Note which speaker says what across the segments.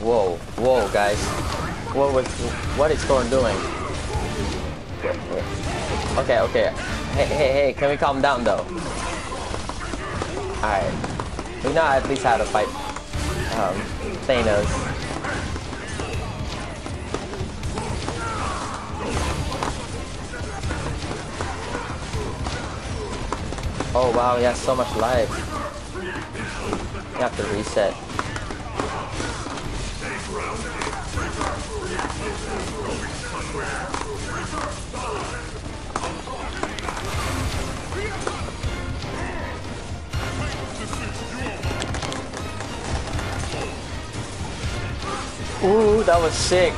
Speaker 1: Whoa, whoa, guys. What is Thor doing? Okay, okay. Hey, can we calm down though? Alright. We know at least how to fight Thanos. Oh wow, he has so much life. You have to reset. Ooh, that was sick.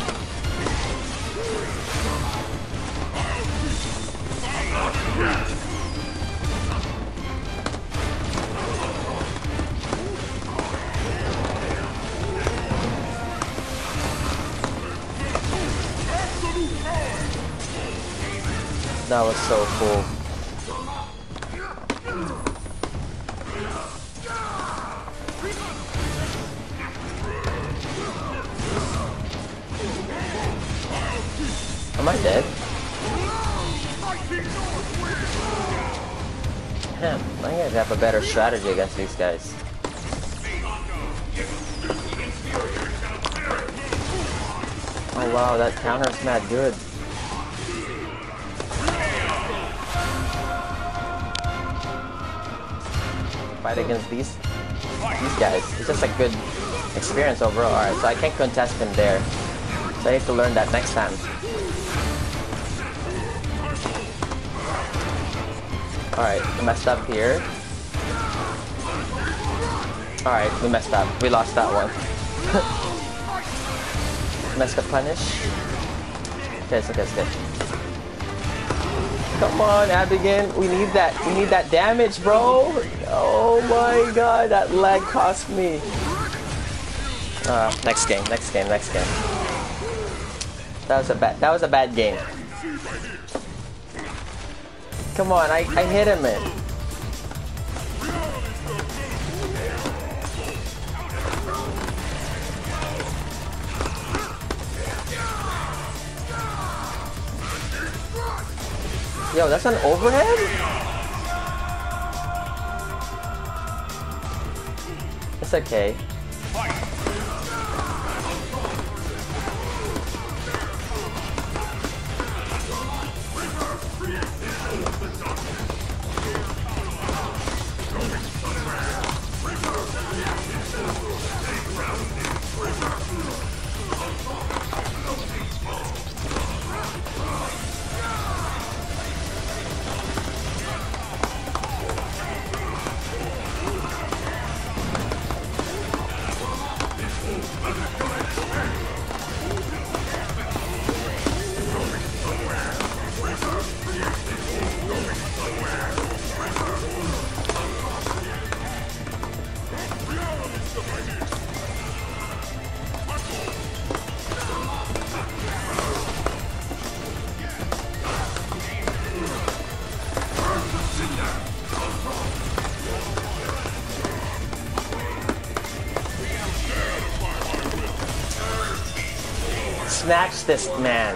Speaker 1: That was so cool. Am I dead? Damn, I gotta have a better strategy against these guys. Oh wow, that counter's mad good. Fight against these guys. It's just a good experience overall. Alright, so I can't contest him there. So I have to learn that next time. Alright, we messed up here. Alright, we messed up. We lost that one. Messed up punish. Okay, it's okay, it's good. Come on, Abegen. We need that. We need that damage, bro. Oh my god, that lag cost me. Next game, next game, next game. That was a bad game. Come on, I hit him in. Yo, that's an overhead? It's okay. Snatch this man.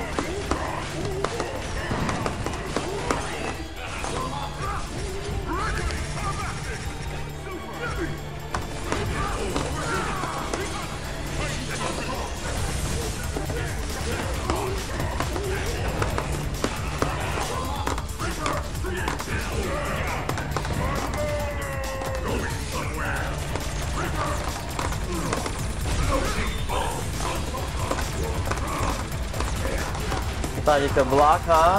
Speaker 1: Thought you could block, huh?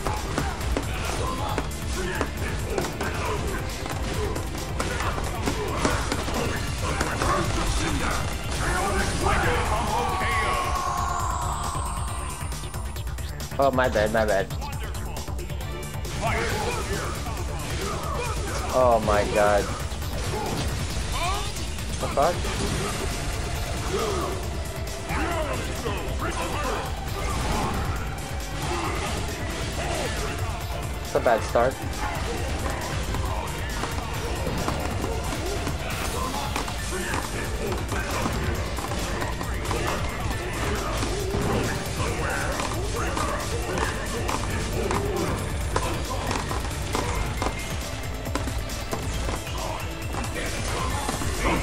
Speaker 1: Oh, my bad, my bad. Oh my god. What the fuck? It's a bad start.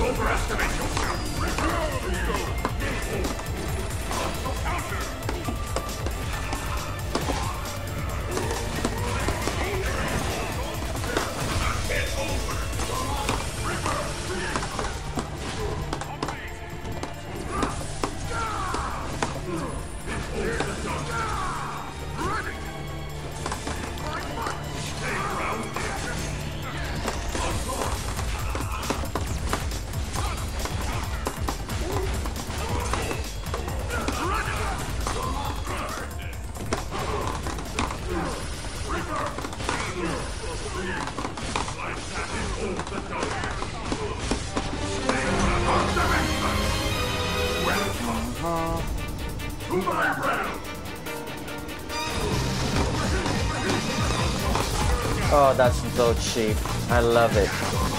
Speaker 1: Oh, that's so cheap. I love it.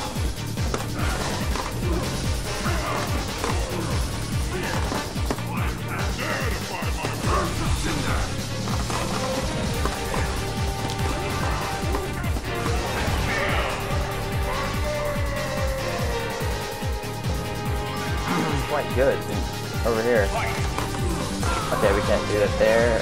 Speaker 1: Quite good over here. Okay, we can't do it there.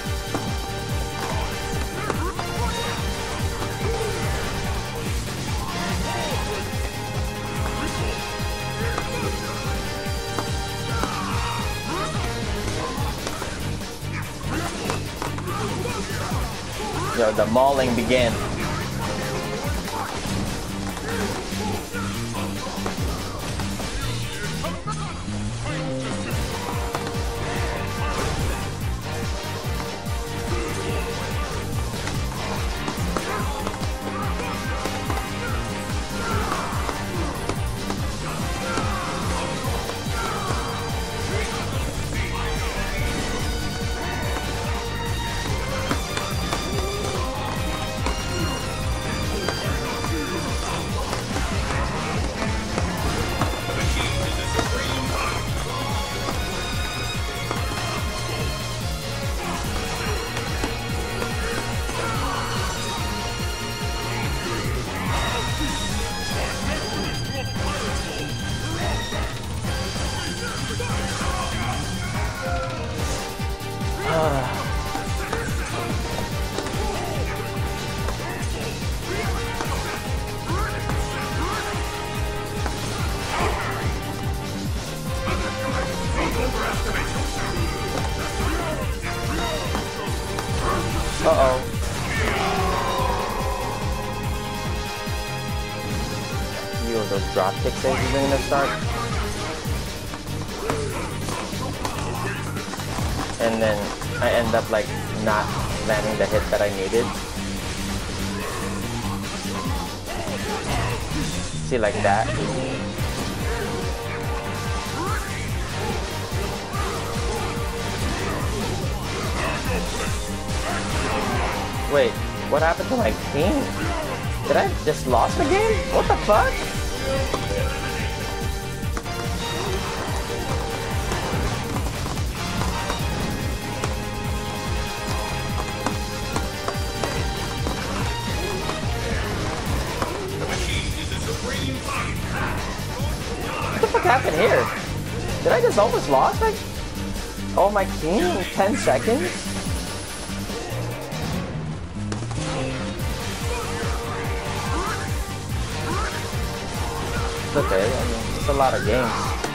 Speaker 1: Yo, the mauling began. Uh-oh. Yo, those drop kicks that he's gonna start. And then I end up like not landing the hit that I needed. See, like that. Wait, what happened to my team? Did I just lost the game? What the fuck? What the fuck happened here? Did I just almost lost like all my team in 10 seconds? Okay, I mean, it's a lot of games.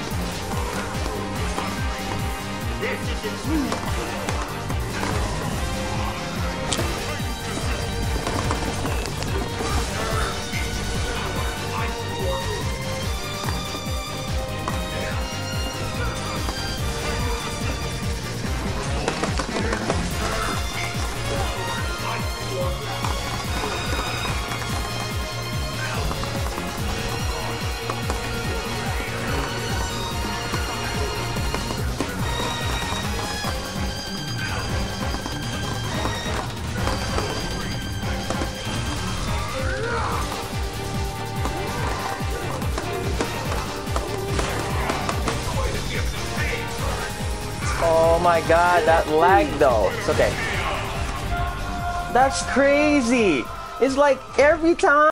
Speaker 1: Oh my god, that lag though. It's okay. That's crazy. It's like every time.